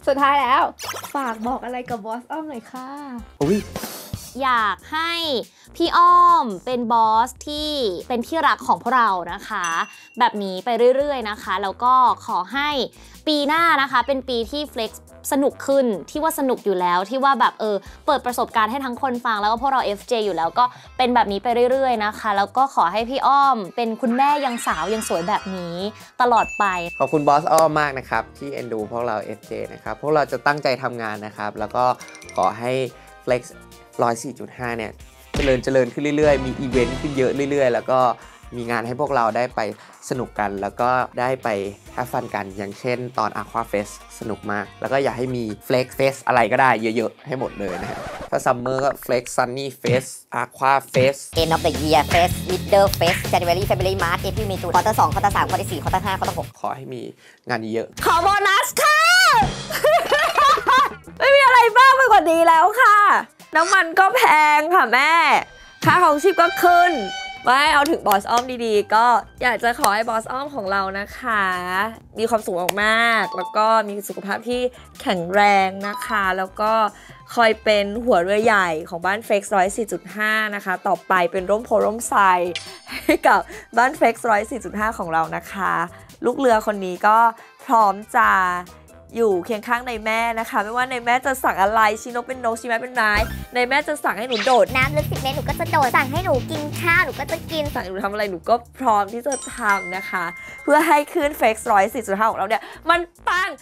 สุดท้ายแล้วฝากบอกอะไรกับบอสอ้อมหน่อยค่ะอยากให้พี่อ้อมเป็นบอสที่เป็นที่รักของพวกเรานะคะแบบนี้ไปเรื่อยๆนะคะแล้วก็ขอให้ปีหน้านะคะเป็นปีที่ Flex สนุกขึ้นที่ว่าสนุกอยู่แล้วที่ว่าแบบเปิดประสบการณ์ให้ทั้งคนฟังแล้วก็พวกเรา FJ อยู่แล้วก็เป็นแบบนี้ไปเรื่อยๆนะคะแล้วก็ขอให้พี่อ้อมเป็นคุณแม่ยังสาวยังสวยแบบนี้ตลอดไปขอบคุณบอสอ้อมมากนะครับที่เอ็นดูพวกเรา FJ นะครับพวกเราจะตั้งใจทำงานนะครับแล้วก็ขอให้ Flex 104.5 เนี่ยเจริญขึ้นเรื่อยๆมีอีเวนต์ขึ้นเยอะเรื่อยๆแล้วก็มีงานให้พวกเราได้ไปสนุกกันแล้วก็ได้ไปแฮปฟันกันอย่างเช่นตอน Aqua Fest สนุกมากแล้วก็อยากให้มี Flex Fest อะไรก็ได้เยอะๆให้หมดเลยนะฮะถ้าซัมเมอร์ก็ Flex Sunny Fest Aqua Fest End of the Year Fest Middle Fest January February March April May June Quarter 2 Quarter 3 Quarter 4 Quarter 5 Quarter 6 ขอให้มีงานเยอะขอโบนัสค่ะ ไม่มีอะไรบ้างไปกว่านี้แล้วค่ะน้ำมันก็แพงค่ะแม่ค่าของชีพก็ขึ้นไม่เอาถึงบอสอ้อมดีๆก็อยากจะขอให้บอสอ้อมของเรานะคะมีความสุขมากๆแล้วก็มีสุขภาพที่แข็งแรงนะคะแล้วก็คอยเป็นหัวเรือใหญ่ของบ้านเฟกซ์104.5นะคะต่อไปเป็นร่มโพร่มไทรให้กับบ้านเฟกซ์104.5ของเรานะคะลูกเรือคนนี้ก็พร้อมจะอยู่เคียงข้างในแม่นะคะไม่ว่าในแม่จะสั่งอะไรชินกเป็นนกชิไม้เป็นไม้ในแม่จะสั่งให้หนูโดดน้ำลึก10 เมตรหนูก็จะโดดสั่งให้หนูกินข้าวหนูก็จะกินสั่งหนูทำอะไรหนูก็พร้อมที่จะทำนะคะเพื่อให้ขึ้นเฟกซ์104.5ของเราเนี่ยมันปัง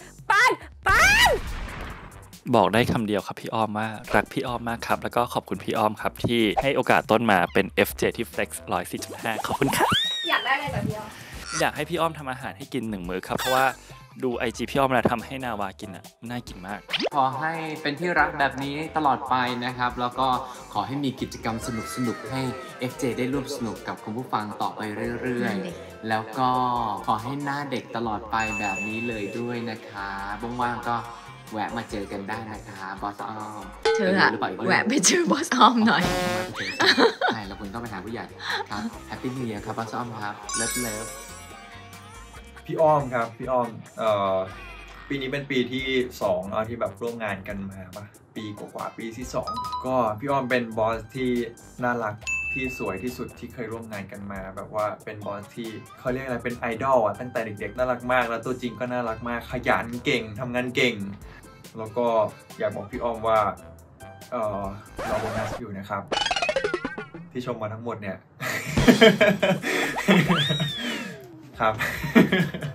บอกได้คำเดียวครับพี่อ้อมว่ารักพี่อ้อมมากครับแล้วก็ขอบคุณพี่อ้อมครับที่ให้โอกาสต้นมาเป็น FJ ที่ Flex 104.5 ขอบคุณครับอยากได้อะไรจากพี่อ้อมอยากให้พี่อ้อมทำอาหารให้กิน1 มื้อครับเพราะว่าดู IG พี่อ้อมแล้วทำให้นาวากินน่ากินมากขอให้เป็นที่รักแบบนี้ตลอดไปนะครับแล้วก็ขอให้มีกิจกรรมสนุกให้ FJ ได้ร่วมสนุกกับคุณผู้ฟังต่อไปเรื่อยๆแล้วก็ขอให้หน้าเด็กตลอดไปแบบนี้เลยด้วยนะคะว่างๆก็แวะมาเจอกันได้นะคะบอสอ้อมเธออะแวะไปเจอบอสอ้อมหน่อยใช่แล้วคุณต้องไปหาผู้ใหญ่ครับแฮปปี้นิวเยียร์ครับบอสอ้อมครับเลิฟพี่อ้อมครับพี่อ้อมปีนี้เป็นปีที่2ที่แบบร่วมงานกันมาปะปีกว่าปีที่2ก็พี่อ้อมเป็นบอสที่น่ารักที่สวยที่สุดที่เคยร่วมงานกันมาแบบว่าเป็นบอสที่เขาเรียกอะไรเป็นไอดอลตั้งแต่เด็กๆน่ารักมากแล้วตัวจริงก็น่ารักมากขยันเก่งทำงานเก่งแล้วก็อยากบอกพี่อ้อมว่าเราโบนัสอยู่นะครับที่ชมมาทั้งหมดเนี่ยครับ